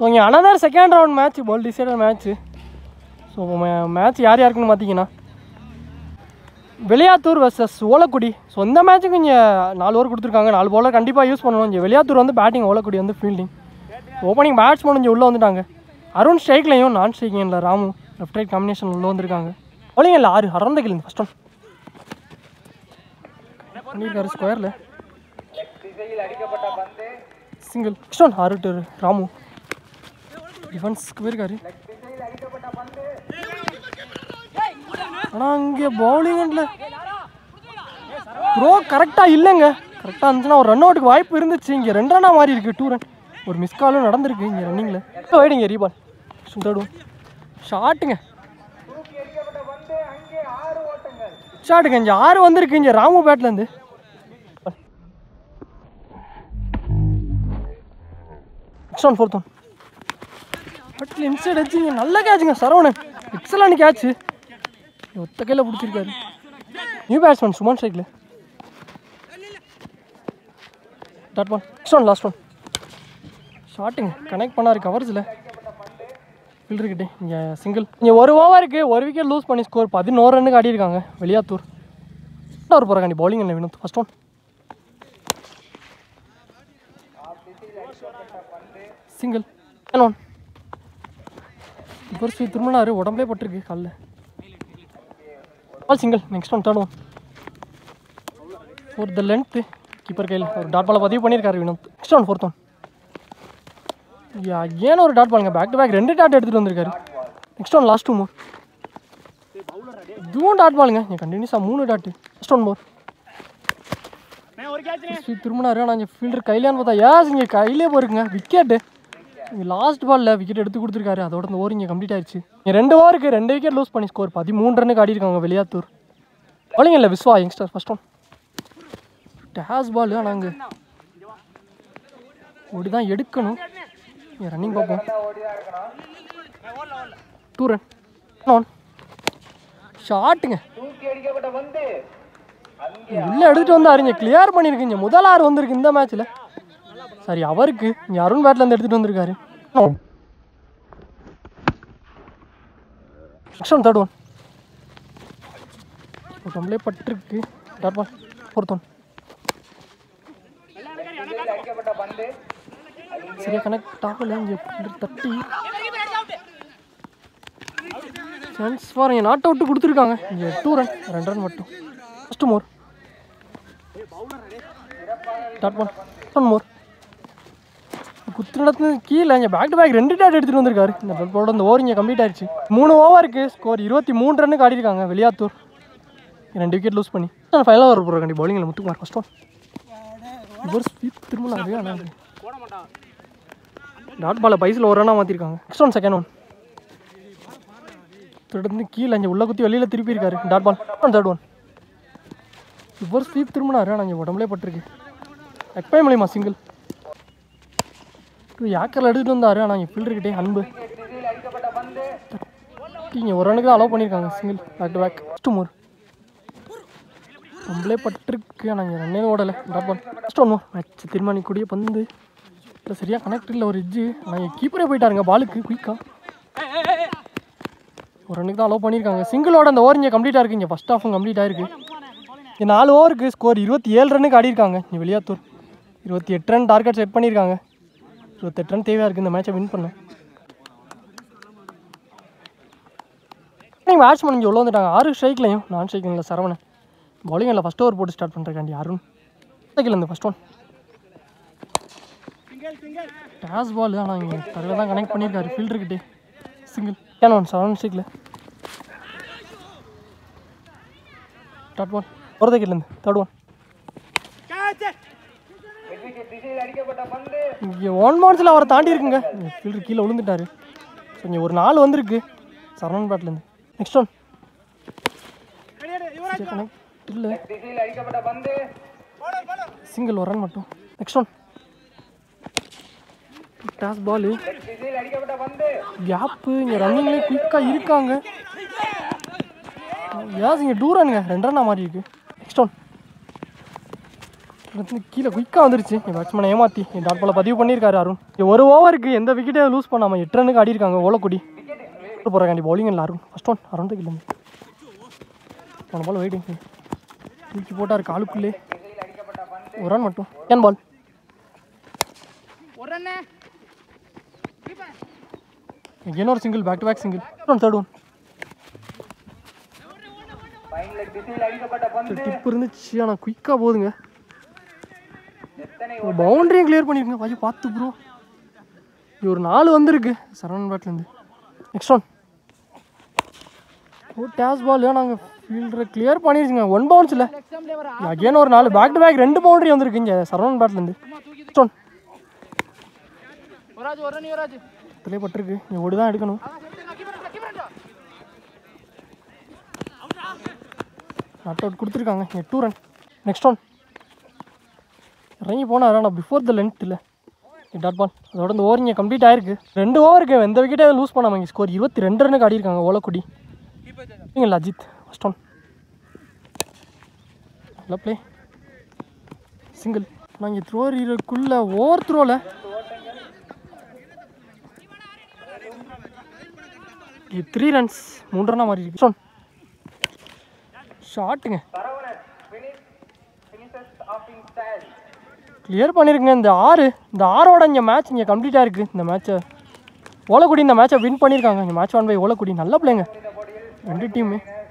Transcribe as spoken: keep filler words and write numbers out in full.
So இங்கே another second round match ball decider match. So match யார் யாருக்குன்னு பார்த்தீங்கன்னா வெலியாத்தூர் வர்சஸ் ஓலக்குடி. ஸோ இந்த மேட்ச்சுக்கு இங்கே நாலு ஓவர் கொடுத்துருக்காங்க. நாலு பாலர் கண்டிப்பாக யூஸ் பண்ணணும். இங்கே வெலியாத்தூர் வந்து பேட்டிங், ஓலக்குடி வந்து ஃபீல்டிங். ஓப்பனிங் பேட்ஸ்மேன் இங்கே உள்ளே வந்துட்டாங்க. அருண் ஸ்ட்ரைக்லையும் நான் ஸ்ட்ரைக்கிங் இல்லை ராமு லெஃப்ட் ரைட் காம்பினேஷன் உள்ளே வந்திருக்காங்க. bowling இல்லை ஆறு அறந்த கிழங்கு ஃபஸ்ட் ஒன் பண்ணியிருக்காரு ஸ்கொயரில் சிங்கிள். ஃபஸ்ட் ஒன் ஆறு டு ராமு டிஃபென்ஸ்க்கு போயிருக்காரு. ஆனால் இங்கே பவுலிங்கில் ப்ரோ கரெக்டாக இல்லைங்க. கரெக்டாக இருந்துச்சுன்னா ஒரு ரன் அவுட்டுக்கு வாய்ப்பு இருந்துச்சு. இங்கே ரெண்டு ரன்னாக மாறி இருக்குது. டூ ரன் ஒரு மிஸ் காலும் நடந்திருக்கு இங்கே ரன்னிங்கில். வைடுங்க ரீபால் சுந்தடும் ஷாட்டுங்க ஷாட்டுங்க. இங்கே ஆறு வந்திருக்கு இங்கே ராமு பேட்லேருந்து. நெக்ஸ்ட் ஒன் ஃபோர்த் ஒன் பட்டில் இன்சைட் வச்சு இங்கே நல்ல கேட்சுங்க சரவணன். எக்ஸலான கேட்சு ஒத்த கையில் பிடிச்சிருக்காரு. நியூ பேட்ஸ்மேன் சுமன் ஸ்ட்ரைக்கில் dot one. Next one last one ஷாட்டுங்க கனெக்ட் பண்ணாரு கவர்ஸில் ஃபீல்டர்கிட்டே. இங்கே சிங்கிள். இங்கே ஒரு ஓவருக்கு ஒரு விக்கெட் லூஸ் பண்ணி ஸ்கோர் பதினோரு ரன்னுக்கு ஆடிருக்காங்க வெலியாத்தூர். ஒரு போகிறாண்டி பவுலிங் இல்லை Vinod. First one single one. இப்போ ஸ்வீட் திரும்பினாரு உடம்புலே பட்டிருக்கு காலில். All single. Next one third one four the length keeper கையில் ஒரு டாட் பாலை பதிவு பண்ணியிருக்காரு Vinod. Next one fourth one ஏன் ஒரு டாட் பாலுங்க பேக் டு பேக் ரெண்டு டாட் எடுத்துகிட்டு வந்திருக்காரு. Next one last two more இதுவும் டாட் பாலுங்க இங்கே கண்டினியூஸாக மூணு டாட்டு. நெக்ஸ்ட் ஒன் மோர் திரும்பினாரு. ஆனால் இங்கே ஃபீல்டர் கையிலேன்னு பார்த்தா ஏஸ் இங்கே கையிலே போயிருக்குங்க விக்கெட்டு. இங்கே லாஸ்ட் பாலில் விக்கெட் எடுத்து கொடுத்துருக்காரு. அதோட இந்த ஓவர் இங்கே கம்ப்ளீட் ஆயிடுச்சு. இங்கே ரெண்டு ஓவருக்கு ரெண்டு விக்கெட் லூஸ் பண்ணி ஸ்கோர் பதிமூணு ரன்னுக்கு ஆடிருக்காங்க வெலியாத்தூர். பாலிங் இல்லை விஸ்வா யங்ஸ்டர் ஃபஸ்ட் ஒன் டேஸ் பால். ஆனால் அங்கே ஓடி தான் எடுக்கணும். ரன்னிங் பார்ப்போம். டூ ரன் ஒன் ஷாட்டுங்க உள்ளே எடுத்துகிட்டு வந்து அறிஞ்ச கிளியர் பண்ணியிருக்குங்க. முதல் ஆறு வந்திருக்கு இந்த மேட்ச்சில். சரி அவருக்கு இங்கே அருண் பேட்லேருந்து எடுத்துகிட்டு வந்திருக்காரு. நெக்ஸ்ட் ஒன் தேர்ட் ஒன் நம்மளே பட்டிருக்கு டாட் பால் ஃபோர்த் ஒன் சரியா கனெக்ட் ஆகல. இங்கே தட்டி சான்ஸ் ஃபார் இங்கே நாட் அவுட்டு கொடுத்துருக்காங்க. இங்கே டூ ரன் ரெண்டு ரன் மட்டும். First more dot one one more குத்துனத்து கீழே இங்கே பேக் டு பேக் ரெண்டு டாட் எடுத்துகிட்டு வந்திருக்காரு. இந்த பாலோட இந்த ஓவர் இங்கே கம்ப்ளீட் ஆயிடுச்சு. மூணு ஓவருக்கு ஸ்கோர் இருபத்தி மூணு ரன்னுக்கு ஆடிருக்காங்க வெலியாத்தூர். ரெண்டு விக்கெட் லூஸ் பண்ணி ஃபைனலாக வர போகிற கண்டி பவுலிங்கில் முத்துக்குமார் ஃபஸ்ட் ஒன் ஒரு ஸ்வீப் திரும்ப ஆனால் டாட் பாலை பைஸில் ஒரு ரன்னாக மாற்றிருக்காங்க. நெக்ஸ்ட் ஒன் செகண்ட் ஒன் தொடர்ந்து கீழே இங்கே உள்ள குத்தி வெளியில் திருப்பி இருக்காரு dot ball one third one ஒரு ஸ்வீப் திரும்பினாரு. ஆனால் இங்கே உடம்புலே பட்டிருக்கு எக்பை மூலியமா சிங்கிள். யாக்கரில் எடுத்துகிட்டு வந்தார். ஆனால் இங்கே ஃபீல்டர்கிட்டே அன்பு இங்கே ஒரு ரனுக்கு தான் அலோவ் பண்ணியிருக்காங்க single back to back. First more நம்மளே பட்டிருக்கு. ஆனால் இங்கே ரன்னே ஓடலை dot ball. First one more match தீர்மானிக்கூடிய பந்து இப்போ சரியாக கனெக்ட் இல்லை ஒரு எஜ்ஜு. ஆனால் இங்கே கீப்பரே போயிட்டாருங்க பாலுக்கு குயிக்காக ஒரு ரன்னுக்கு தான் அலோவ் பண்ணியிருக்காங்க. சிங்கிளோட அந்த ஓவர் இங்கே கம்ப்ளீட் ஆயிருக்கு. இங்கே ஃபஸ்ட் ஹாஃபும் கம்ப்ளீட் ஆயிருக்கு. இங்கே நாலு ஓவருக்கு ஸ்கோர் இருபத்தி ஏழு ரன்னுக்கு ஆடிருக்காங்க இங்கே வெலியாத்தூர். இருபத்தி எட்டு ரன் டார்கெட் செட் பண்ணியிருக்காங்க. இருபத்தெட்டு ரன் தேவையாக இருக்குது இந்த மேட்சை வின் பண்ண. நீங்கள் பேட்ஸ்மேன் இங்கே உள்ள வந்துட்டாங்க. ஆறு ஸ்ட்ரைக்லையும் நான் ஸ்ட்ரைக்கில் சரவணன். பவுலிங்கில் ஃபஸ்ட் ஓவர் போட்டு ஸ்டார்ட் பண்ணுறக்காண்டி அருண் ஸ்ட்ரைக்கில் இருந்து ஃபஸ்ட் ஒன் டாஸ் பால். ஆனால் இங்கே தரையில் தான் கனெக்ட் பண்ணியிருக்காரு ஃபீல்டர்கிட்டே சிங்கிள் கேன் ஒன் செவன் ஸ்ட்ரைக்கில் டாட் பால் ஒருதைக்கிலேருந்து தேர்ட் ஒன் இங்கே ஒன் மவுன்ஸில் அவரை தாண்டி இருக்குங்க. ஃபீல்டர் கீழே விழுந்துட்டாரு. ஸோ இங்கே ஒரு நாலு வந்திருக்கு சரவணன் பேட்லேருந்து. நெக்ஸ்ட் ஒன் கனெக்ட் இல்லை சிங்கிள் ஒரு ரன் மட்டும். நெக்ஸ்ட் ஒன் டாஸ் பாலு கேப்பு. இங்கே ரன்னிங்லேயே குயிக்காக இருக்காங்க. யாஸ் இங்கே டூ ரன்னுங்க ரெண்டு ரன்னாக மாறி இருக்கு. நெக்ஸ்ட் ஒன் கீழே குயிக்காக வந்துருச்சு என் பேட்ஸ்மேனை ஏமாற்றி என் டாட் பாலை பதிவு பண்ணியிருக்காரு அருண். ஒரு ஓவருக்கு எந்த விக்கெட்டையும் லூஸ் பண்ணாமல் எட்டு ரன்னுக்கு ஆடிருக்காங்க ஓலக்குடி. போகிறாண்டி பவுலிங் இல்லை அருண். ஃபஸ்ட் ஒன் அருண் தான் இல்லை போன பால் வெயிட்டிங் தூக்கி போட்டார் காலுக்குள்ளே. ஒரு ரன் மட்டும் ஏன் பால் இன்னொரு single back to back single one third one டிப் இருந்துச்சு ஆனால் குயிக்காக போகுதுங்க. பவுண்டரியும் கிளியர் பண்ணிருங்க பாஜி பார்த்து ப்ரோ. இது ஒரு நாலு வந்துருக்கு சரவணன் பேட்லேருந்து. நெக்ஸ்ட் ஒன் ஓ டேஸ் பால் நாங்கள் ஃபீல்டரை கிளியர் பண்ணிருச்சுங்க. ஒன் பவுன்ஸ் இல்லை அகேன் ஒரு நாலு பேக் டு பேக் ரெண்டு பவுண்டரி வந்துருக்கு இங்கே சரவணன் பேட்லேருந்து. நெக்ஸ்ட் ஒன் இதிலே பட்டிருக்கு நீ ஓடி தான் எடுக்கணும். நாட் அவுட் கொடுத்துருக்காங்க இங்கே டூ ரன். நெக்ஸ்ட் ஒன் இறங்கி போனால் ஆனால் பிஃபோர் த லென்த் இல்லை டாட் பால். அதோட இந்த ஓவர் இங்கே கம்ப்ளீட் ஆயிருக்கு. ரெண்டு ஓவருக்கு எந்த விக்கெட்டே லூஸ் பண்ணாமல் இங்கே ஸ்கோர் இருபத்தி ரெண்டு ரனுக்கு ஆடிருக்காங்க ஓலக்குடி. இல்லைங்களா அஜித் ஃபஸ்ட் ஒன் நல்லா ப்ளே சிங்கிள். நான் இங்கே த்ரோ இருக்குள்ள ஓவர் த்ரோவில் த்ரீ ரன்ஸ் மூணு ரன்னாக மாறி இருக்கு. ஒன் ஷாட்டுங்க கிளியர் பண்ணியிருக்குங்க. இந்த ஆறு இந்த ஆரோட இங்கே மேட்ச் இங்கே கம்ப்ளீட்டாக இருக்குது. இந்த மேட்ச்சை ஓலக்குடி இந்த மேட்சை வின் பண்ணியிருக்காங்க. இந்த மேட்ச் ஒன் பை ஓலக்குடி. நல்ல பிள்ளைங்க ரெண்டு டீமுமே.